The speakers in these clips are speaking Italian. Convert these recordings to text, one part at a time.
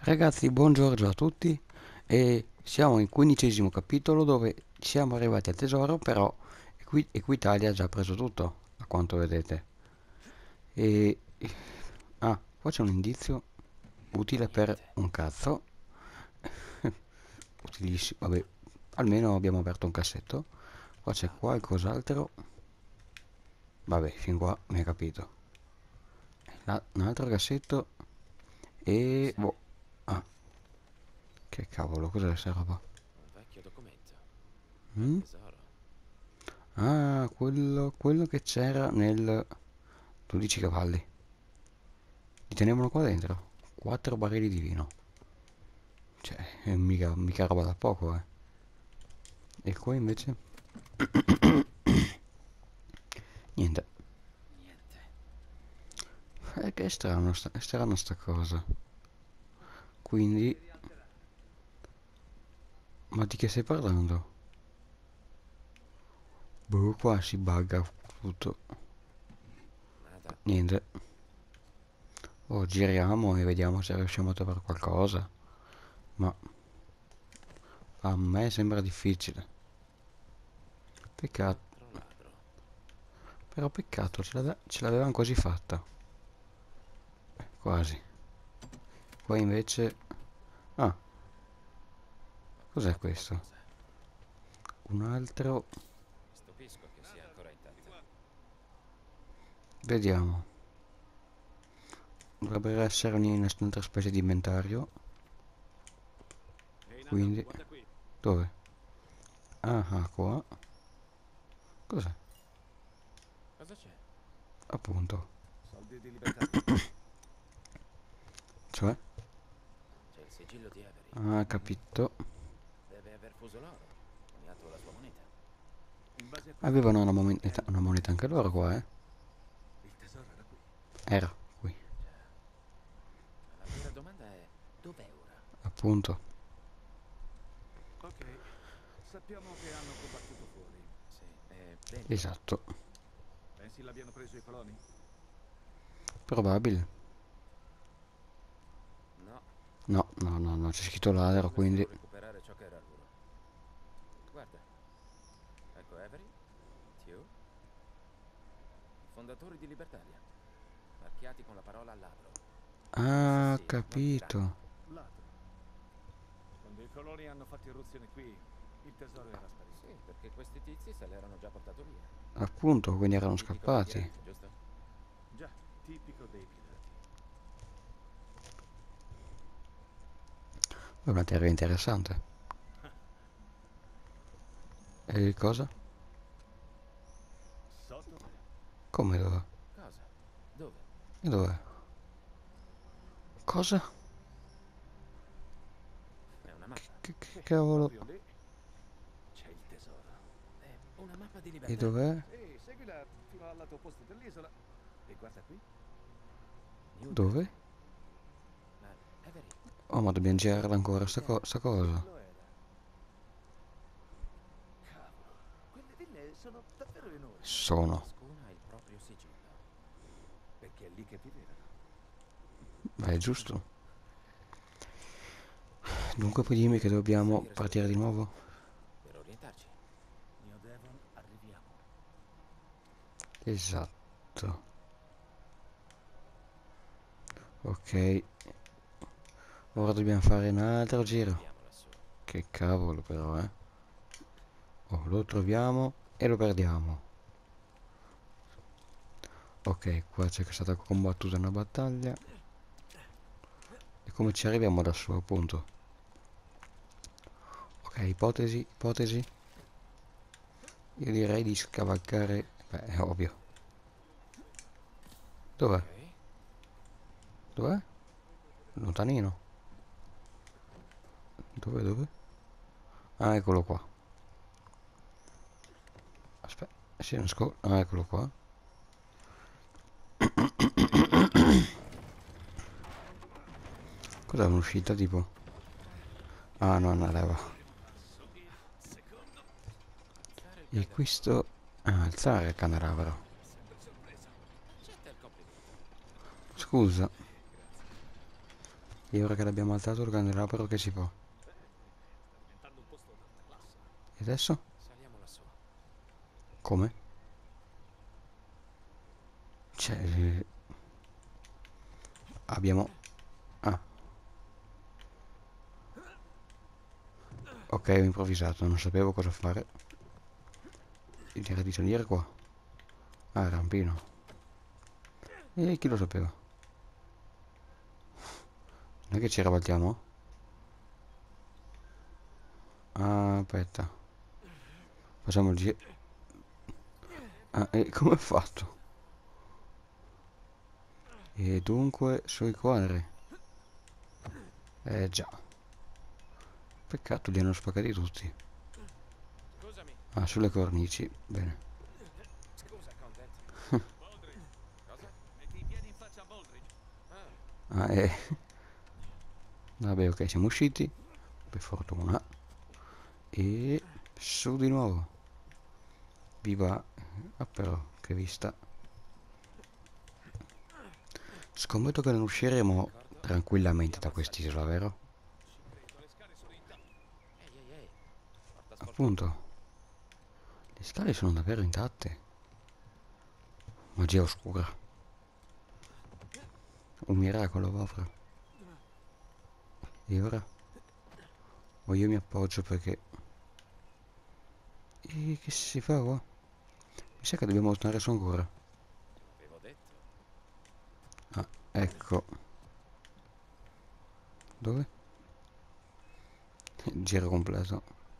Ragazzi, buongiorno a tutti e siamo in 15° capitolo dove siamo arrivati al tesoro, però Equitalia ha già preso tutto, a quanto vedete. E... qua c'è un indizio utile per Niente. un cazzo, utilissimo, vabbè, almeno abbiamo aperto un cassetto. Qua c'è Ciao. qualcos'altro, vabbè, fin qua mi hai capito. Un altro cassetto Chi e... sei? boh, ah, che cavolo, cos'è sta roba? Un vecchio documento. Del Mm? tesoro. Ah, quello che c'era nel 12 cavalli. Li tenevano qua dentro. 4 barili di vino. Cioè, è mica roba da poco, eh. E qua invece? Niente. Niente. Che è strano sta cosa. Quindi, ma di che stai parlando? Boh, qua si bugga tutto. Nada. Niente. Oh, giriamo e vediamo se riusciamo a trovare qualcosa. Ma a me sembra difficile. Peccato. Altro ladro. Però Questo peccato, è così. ce l'avevamo quasi fatta. Quasi. Qua invece... Ah, Ho cos'è trovato questo? qualcosa. Un altro... Mi stupisco che sia ancora intatta. Vediamo. Dovrebbe essere un'altra specie di inventario. Ehi Nathan, Quindi... guarda qui. Dove? Ah, qua. Cos'è? Cosa c'è? Appunto. Soldi di Libertalia. Cioè? C'è il sigillo di Avery. Ah, capito. Deve aver fuso l'oro. Coniato la sua moneta. In base a questi Avevano documenti erano una moneta anche forse loro qua, eh. il tesoro era qui. Era qui, Già. Ma la vera domanda è: dov'è ora? appunto. Ok, sappiamo che hanno combattuto fuori. Sì, è bene. Esatto. Pensi l'abbiano preso i coloni? Probabile. No, No, no, no, no, c'è scritto ladro, dovrebbero quindi... solo recuperare ciò che era loro. Guarda, ecco Avery, Tew, i fondatori di Libertalia, marchiati con la parola ladro. Ah, Assassini, non tiranni. capito. Ladro. Quando i coloni hanno fatto irruzione qui, il tesoro era Sì, sparito. perché questi tizi se l'erano già portato via. Appunto, quindi erano Tipico dei scappati. pirati, giusto? Già, tipico dei pirati. È una teoria interessante. E cosa? So dov'è. Come dove? Cosa? Dove? E dov'è? Cosa? È una mappa. Sì, Cavolo? proprio lì c'è il tesoro. È una mappa di E Libertalia. dov'è? Sì, seguila fino al lato opposto dell'isola. E guarda qui. Dove? Newcastle. Ma Avery, Oh, ma dobbiamo girarla ancora hai idea? sta Sì, cosa. lo era. Cavolo, quelle ville sono davvero enormi. Sono. Ciascuna ha il proprio sigillo. Perché è lì che vivevano. Beh, è giusto. Dunque puoi dirmi che Dovremmo dobbiamo salire sul partire di tetto nuovo? per orientarci. Mio Devon, arriviamo. Esatto. Ok. Ora dobbiamo fare un altro Come giro. arriviamo lassù? Che cavolo però, eh. Oh, lo troviamo e lo perdiamo. Ok, qua c'è stata combattuta una battaglia. E come ci arriviamo lassù, appunto? Ok, ipotesi. Io direi di scavalcare... Beh, è ovvio. Dov'è? Ok. Dov'è? Lontanino. Dove? Ah, eccolo qua. Aspetta, si nasconde. Ah, eccolo qua. Cos'è un'uscita tipo? Ah, no, una leva. Alzare il E candelabro. questo... Ah, alzare il candelabro. Accetta il complimento. Scusa. E ora che l'abbiamo alzato il candelabro che si può? Bene, sta diventando un posto d'alta classe. E adesso? Saliamo lassù. Come? Cioè, abbiamo... Ah, ok, ho improvvisato, non sapevo cosa fare. Direi di salire qua. Ah, rampino. E chi lo sapeva? Non è che ci ravaltiamo? Ah, aspetta. Facciamo il giro. Ah, e come ho fatto? E dunque sui quadri. Già. Peccato li hanno spaccati tutti. Scusami. Ah, sulle cornici. Bene. Scusa, Content. Baldridge, Cosa? metti i piedi in faccia a Baldridge. Ah, Ah, vabbè, ok, siamo usciti. Per fortuna. E su di nuovo. Viva. Ah, però, che vista. Scommetto che non usciremo d'accordo. tranquillamente da Andiamo al saggio. quest'isola, vero? Ci credo, le scale sono intatte. Ehi, ehi, ehi. Porta sfortuna. Appunto. Le scale sono davvero intatte. Magia oscura. Un miracolo proprio. E ora? O io mi appoggio perché... E che si fa qua? Mi sa che dobbiamo tornare su ancora. Avevo detto. Ah, ecco. Dove? Il giro completo.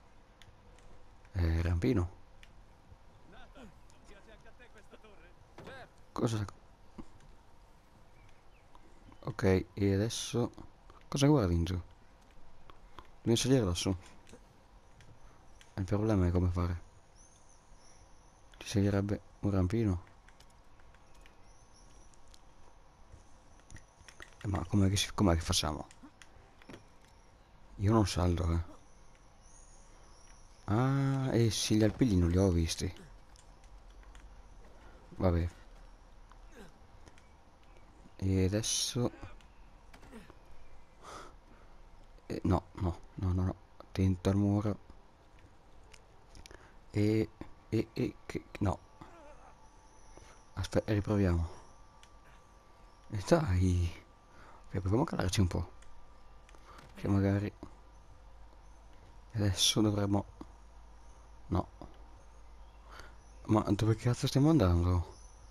Rampino. Nathan, non piace anche a te questa torre? Certo. Cosa... Ok, e adesso... Cosa guardi in giù? Dobbiamo salire lassù. Il problema è come fare. Ci servirebbe un rampino. Ma com'è che facciamo? Io non salgo, eh. Ah, eh sì, gli alpigli non li ho visti. Vabbè. E adesso... no, no, no, no, no. Attento al muro. E... no. Aspetta, riproviamo. E dai. Ok, proviamo a calarci un po'. Che magari... Adesso dovremmo... No. Ma dove cazzo stiamo andando?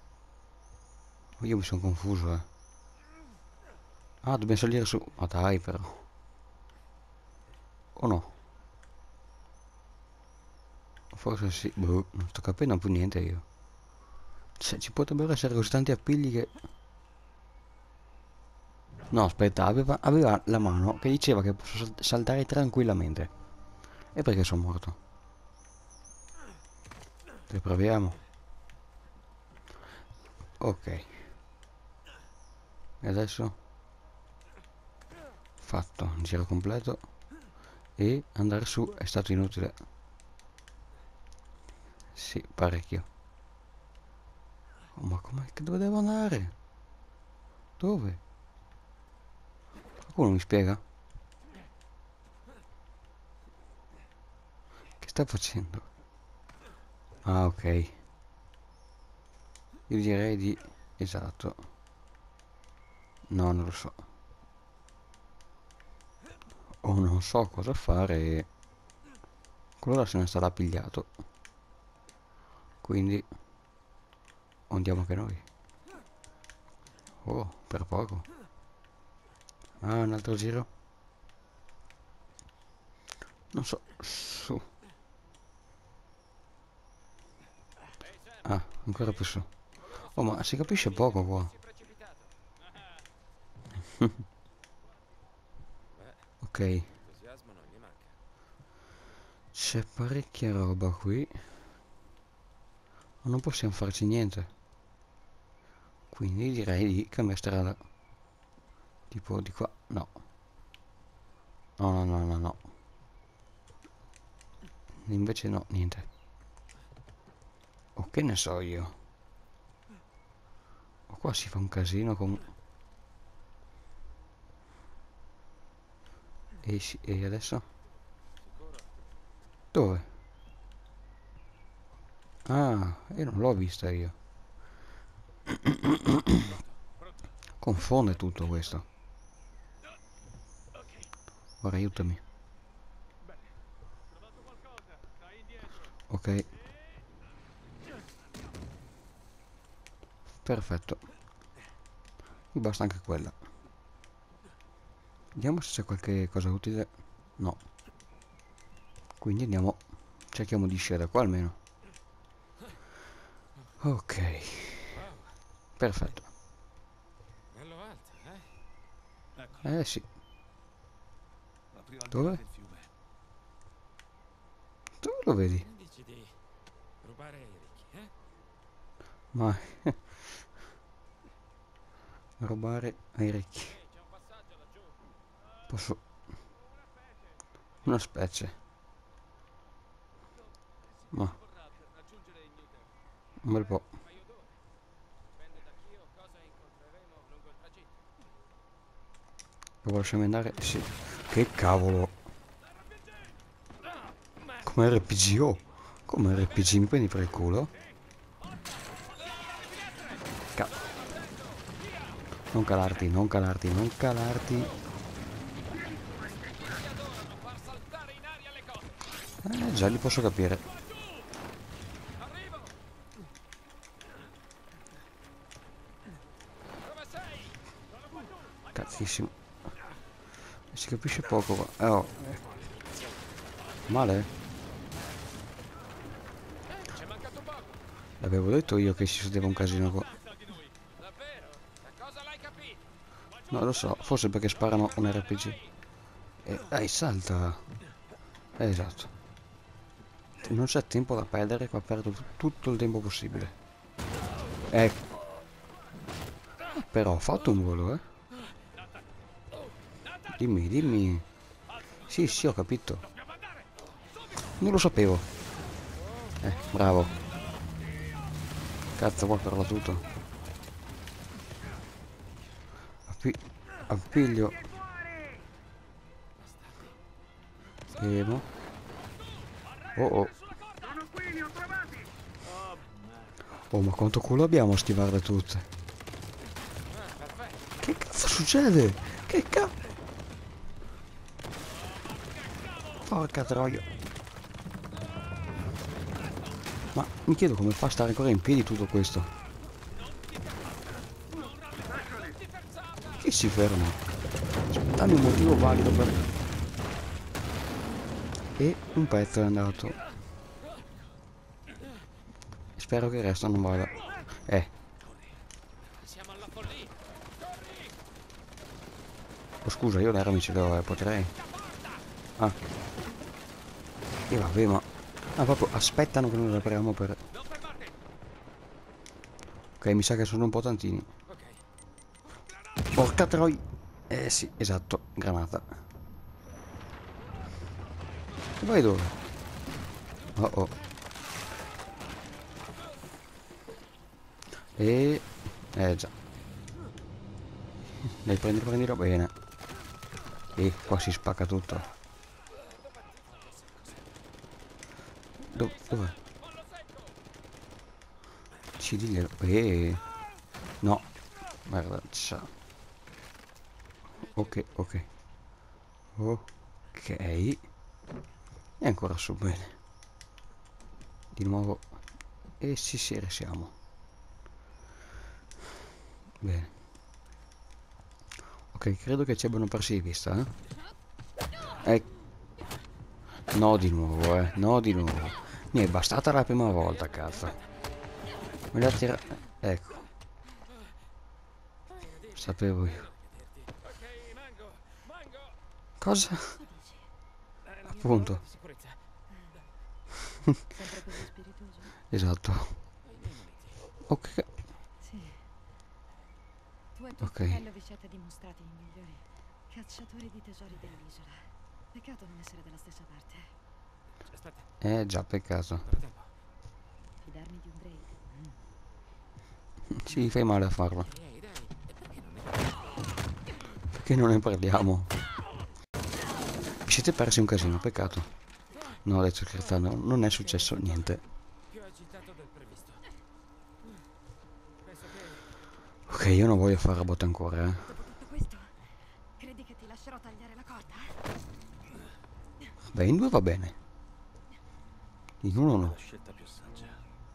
Io mi sono confuso, eh. Ah, dobbiamo salire su... Ma dai, però. O no? Forse sì. Boh, non sto capendo più niente io. Cioè, ci potrebbero essere così tanti appigli che... No, aspetta, aveva la mano che diceva che posso saltare tranquillamente. E perché sono morto? Riproviamo. Ok. E adesso? Fatto. Un giro completo. E andare su è stato inutile. Sì, parecchio. Oh, ma come... Dove devo andare? Dove? Qualcuno mi spiega? Che sta facendo? Ah, ok. Io direi di... Esatto. No, non lo so. O non so cosa fare e... quello là se ne sarà pigliato. Quindi... andiamo anche noi. Oh, per poco. Ah, un altro giro? Non so. Su. Ehi, Sam. Ah, ancora più Ehi. su. Volevo Oh, solo ma si capisce assicurarmi che poco non qua. fossi precipitato. Beh, Ok. entusiasmo non gli manca. C'è parecchia roba qui. Ma non possiamo farci niente. Quindi direi di cambiare strada. Tipo di qua. No. No, no, no, no, no. Invece no, niente. O che ne so io. O qua si fa un casino con... E adesso? Sicuro? Dove? Ah, io non l'ho vista io. Pronto? Confonde tutto questo. Ok, Ora aiutami. bene. Trovato qualcosa. Stai indietro. Ok, perfetto. Mi basta anche quella. Vediamo se c'è qualche cosa utile. No. Quindi andiamo. Cerchiamo di uscire da qua almeno. Ok, Wow, perfetto. bello alto, eh? Ecco, Eh sì. proprio al di là Dove? del fiume. Dove lo vedi? Che ne dici di rubare ai ricchi, eh? Ma rubare ai ricchi. Ehi, c'è un passaggio laggiù. Posso. Una specie. Una specie. Quanto Ma ci vorrà per raggiungere il Newton? un bel po'. Un paio d'ore. Dipende da chi o cosa incontreremo lungo il tragitto. Devo lasciarmi andare? Sì. Che cavolo. Ma Come RPG, oh. Come RPG, mi prendi per il culo? Ca- non calarti, non calarti, non calarti. adorano far saltare in aria le cose. Già li posso capire. Arrivo! Dove sei? Cazzissimo. Si capisce poco qua. Oh. Male? Ci è mancato poco. L'avevo detto io che si succedeva un casino qua. Davvero? Da cosa l'hai capito? No, lo so, forse perché sparano un RPG. Dai, salta. Esatto. Non c'è tempo da perdere, qua perdo tutto il tempo possibile. Ecco. Però ho fatto un volo, eh. Dimmi, dimmi. Sì, sì, ho capito. Non lo sapevo. Bravo. Cazzo, qua perdo tutto. Appi appiglio. Fermo. Oh oh. Oh, ma quanto culo abbiamo a schivarle tutte. Che cazzo succede? Che cazzo? Porca troia. Ma mi chiedo come fa a stare ancora in piedi tutto questo. Che si ferma? Dammi un motivo valido per... E un pezzo è andato. Spero che il resto non vada. Siamo alla follia. Oh, scusa, io l'era mi ce l'ho, potrei. Ah. E vabbè, ma... Ah, proprio aspettano che noi lo apriamo per... Non fermarti. Ok, mi sa che sono un po' tantini. Ok. Porca troia. Sì, esatto, granata. E vai dove? Oh oh. Già. Dai, prendilo bene. E qua si spacca tutto. Dov'è? Ci diglielo. No. Merdaccia. Ok, ok. Ok. E ancora su, bene. Di nuovo. E ci siamo. Bene. Ok, credo che ci abbiano persi di vista, eh? No di nuovo, no di nuovo. Mi è bastata la prima volta, cazzo. Me la tira... Ecco, sapevo io. Ok, Mango. Mango. Cosa? Che dici? È la mia parola Appunto, di sicurezza. Sempre così spiritoso? esatto. Ai miei moniti. Ok, Sì. Tu e tuo ok. fratello vi siete dimostrati i migliori cacciatori di tesori dell'isola. Peccato non essere dalla stessa parte. Aspetta, Già, peccato. ancora tempo. Fidarmi di un Drake? Ci fai male a farlo. Ehi, dai. E perché non ne Perché non ne parliamo? Vi siete persi un casino, peccato. No, adesso scherzando, non è successo niente. Più agitato del previsto. Penso che... Ok, io non voglio fare a botte ancora, eh. Dopo tutto questo, credi che ti lascerò tagliare la corda? Beh, in due va bene. In uno no. La scelta più saggia.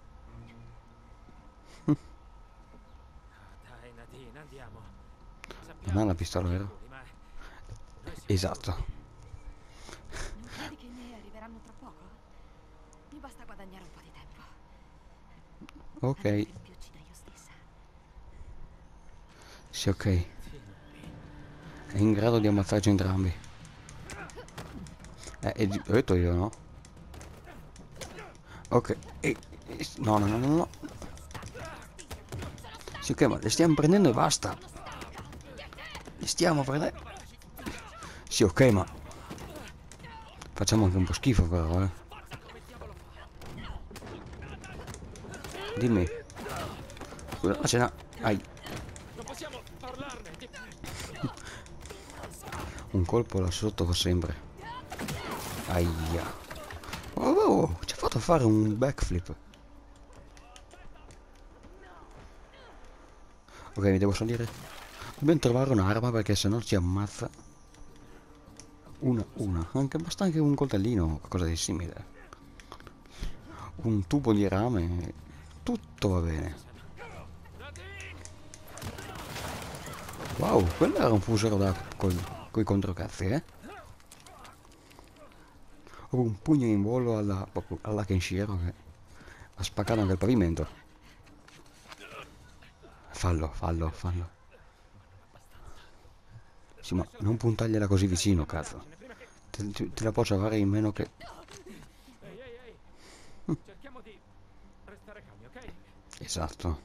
Dai, Nadine, andiamo. Non ha la pistola, vero? Ma Esatto. Non credi che i miei arriveranno tra poco? Mi basta guadagnare un po' di tempo. Ok. Almeno in più ci dai io stessa. Sì, ok. È in grado di ammazzarci entrambi. Ho detto io, no? Ok. No, no, no, no, no. Sì, ok, ma le stiamo prendendo e basta. Le stiamo prendendo. Sì, ok, ma facciamo anche un po' schifo però, eh. Dimmi. Scusa, ma ce n'ha. Ai. non possiamo parlarne. Un colpo là sotto fa sempre. Aia. Oh, oh, ci ha fatto fare un backflip. Ok, mi devo salire. Dobbiamo trovare un'arma perché sennò ci ammazza. Una. Basta anche un coltellino o qualcosa di simile. Un tubo di rame. Tutto va bene. Wow, quello era un fusero da coi controcazzi, eh? Ho un pugno in volo alla Kenshiro che ha spaccato anche il pavimento. Fallo. Sì, ma non puntargliela così vicino, cazzo. Te la posso fare in meno che... Ehi, cerchiamo di restare calmi, ok? Esatto.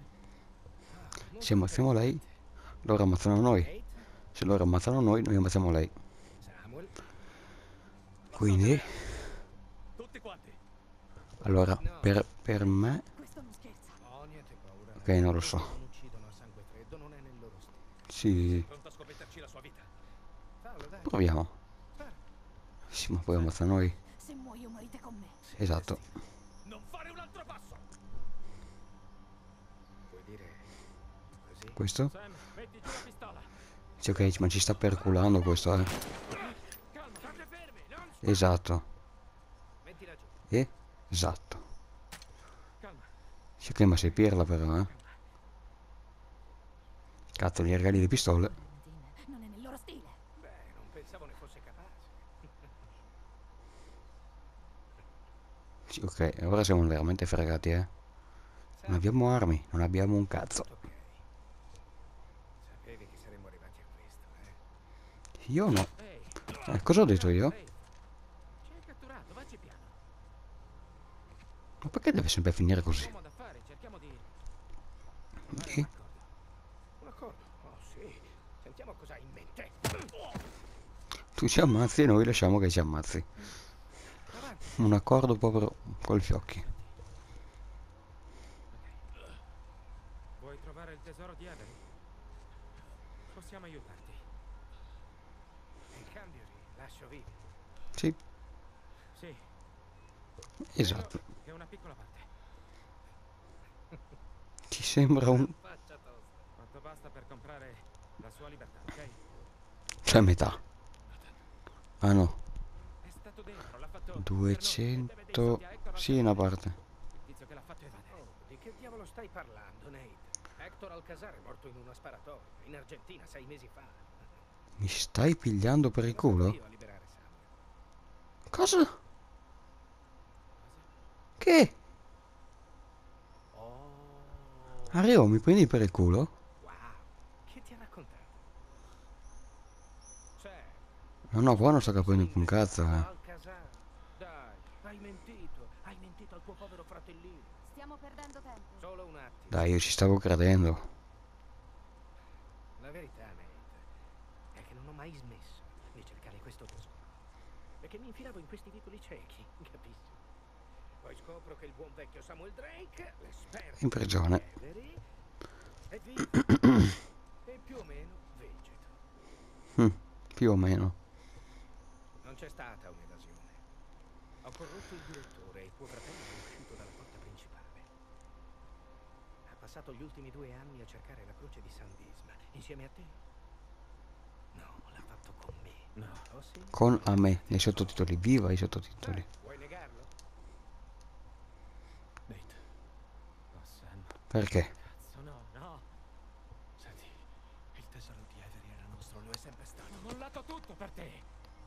Se ammazziamo lei, loro ammazzano noi. Se loro ammazzano noi ammazziamo lei. Samuel? Quindi, Tutti quanti. allora, per me... Questo non scherza. Oh, niente paura. Ok, non lo so. Non uccidono a sangue freddo, non è nel loro stile. Sì, Pronto a scommetterci la sua vita? Fallo, dai. proviamo. Sì, ma poi ammazza noi. Se muoio morite con me. Esatto. Non fare un altro passo! Vuoi dire così? Questo? Sam, metti giù la pistola. Sì, ok, ma ci sta perculando questo, eh. Calma, state fermi, non... Esatto. Mettila giù. Esatto. Calma. Sì, ok, ma sei pirla però, eh. Cazzo, gli regali le pistole. Nadine, non è nel loro stile. Beh, non pensavo ne fosse capace. Sì, ok, ora siamo veramente fregati, eh. Non abbiamo armi, non abbiamo un cazzo. Ok. Sapevi che saremmo arrivati a questo, eh? Io no. Ehi, Cosa ho detto io? ehi. Ci hai catturato, vacci piano. Ma perché deve sempre finire così? Uomo d'affari, cerchiamo di... Sì. Un accordo? Oh, sì. Sentiamo cosa hai in mente. Tu ci ammazzi e noi lasciamo che ci ammazzi. Avanti. Un accordo proprio col fiocchi. Vuoi trovare il tesoro di Avery? Possiamo aiutarti. In cambio ti lascio vivere. Sì, Sì, esatto. è una piccola parte. Ci sembra un... Faccia tosta. Quanto basta per comprare la sua libertà, ok? Cioè metà. Ah no. È stato dentro, l'ha fatto per noi, e deve dei 200... soldi a Hector Sì, una Alcazar. parte. Il tizio che l'ha fatto evadere. Oh, di che diavolo stai parlando, Nate? Hector Alcazar è morto in una sparatoria, in Argentina 6 mesi fa. Mi stai pigliando per il Sono stato culo? io a liberare Samuel. Cosa? Che? Oh, Arrivo, mi prendi per il culo? wow. Che ti ha raccontato? Cioè, No, qua non sto capendo più un cazzo, eh. Alcazar. Dai, hai mentito al tuo povero fratellino. Stiamo perdendo tempo. Solo un attimo. Dai, io ci stavo credendo. La verità, Nate, è che non ho mai smesso di cercare questo tesoro. Perché mi infilavo in questi vicoli ciechi, capisci? Poi scopro che il buon vecchio Samuel Drake, l'esperto In prigione. di Avery, è vivo e più o meno vegeto. Più o meno. c'è stata un'evasione. Ho corrotto il direttore e tuo fratello è uscito dalla porta principale. Ha passato gli ultimi 2 anni a cercare la croce di San Disma. Insieme a te? No, l'ha fatto con me. No. Oh sì? Con a me, nei sottotitoli, viva i sottotitoli. Vuoi negarlo? Nate. Oh, Sam. Perché? Cazzo, no, no. Senti, il tesoro di Avery era nostro, lo è sempre stato. Ho mollato tutto per te.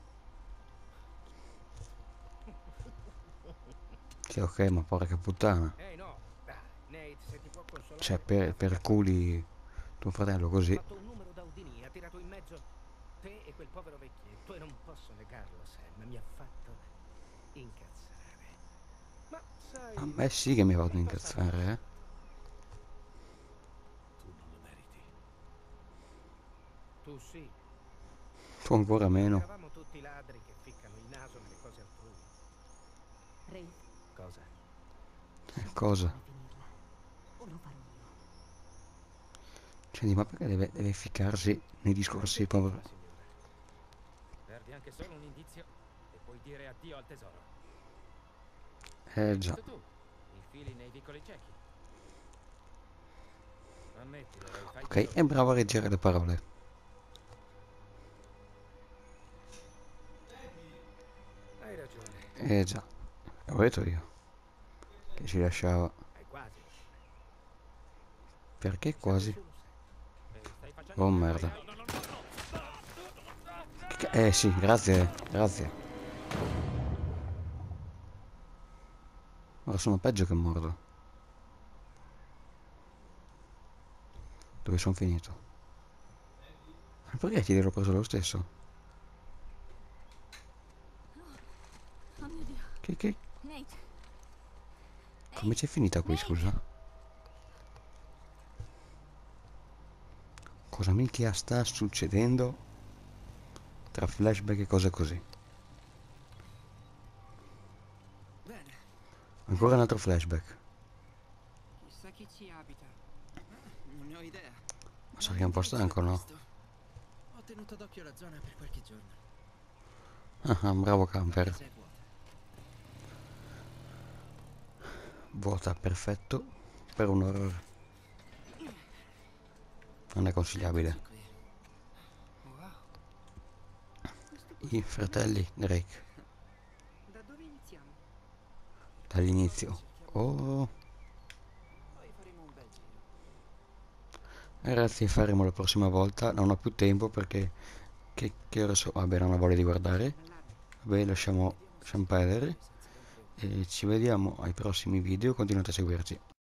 Sì, ok, ma porca puttana. Ehi, no. Dai, Nate, se ti può consolare... Cioè, porta per fuori. culi tuo fratello Ha così. fatto un numero da Houdini, ha tirato in mezzo te e quel povero vecchietto e non posso negarlo, Sam, mi ha fatto incazzare. Ma sai, A me sì che mi ha fatto è passato incazzare, tanto. Tu non lo meriti. Tu sì. tu ancora meno. Eravamo tutti ladri che ficcano il naso nelle cose altrui. Ray, Cosa? Cosa? come finirla. O lo farò io. Cioè, ma perché deve ficcarsi nei discorsi povero? La signora. Perdi anche solo un indizio e puoi dire addio al tesoro. Eh già. Visto tu, infili nei vicoli ciechi. Ammettilo, Ray, fai Ok, quello è bravo a reggere le parole. Hai ragione. Eh già. L'ho detto io. Che ci lasciava. Hai quasi ragione. Perché Serve quasi? solo Sam. Stai facendo Oh un merda. no, no, no, no. Sì, grazie, grazie. Ora sono peggio che morto. Dove sono finito? Ma perché ti l'ho preso lo stesso? Oh mio Dio. Che... Nate. Come c'è finita qui, scusa? Cosa minchia sta succedendo? Tra flashback e cose così. Bene, Ancora un altro flashback. chissà chi ci abita. Non ne ho idea. Ma sarei un po' stanco, no? Ho tenuto d'occhio la zona per qualche giorno. Ah, un bravo La camper. casa è vuota. Vuota, perfetto. Per un horror. Non è consigliabile. Eccoci qui. Wow, questo posto I fratelli Drake. Da dove iniziamo? Dall'inizio. Oh, Poi faremo un bel giro. ragazzi, faremo la prossima volta. Non ho più tempo perché... Che ore so? Vabbè, non ho voglia di guardare. Nell'armi. Vabbè, lasciamo Vediamo se perdere. senza dentro. E ci vediamo ai prossimi video. Continuate a seguirci.